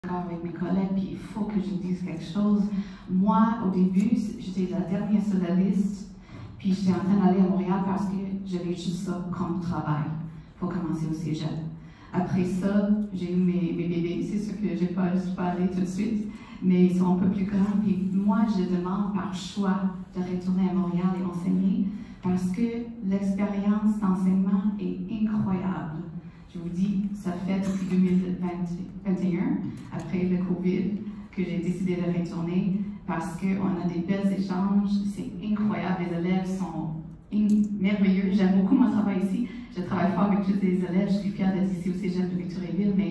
avec mes collègues, puis il faut que je dise quelque chose. Moi, au début, j'étais la dernière sur la liste, puis j'étais en train d'aller à Montréal parce que j'avais juste ça comme travail pour commencer au cégep. Après ça, j'ai eu mes bébés. C'est sûr que je ne vais pas aller tout de suite, mais ils sont un peu plus grands. Puis moi, je demande par choix de retourner à Montréal et enseigner parce que l'expérience d'enseignement est incroyable. Je vous dis, ça fait depuis 2021, après le COVID, que j'ai décidé de retourner parce qu'on a des belles échanges, c'est incroyable, les élèves sont merveilleux. J'aime beaucoup mon travail ici. Je travaille fort avec tous les élèves, je suis fière d'être ici au Cégep de Victoriaville, mais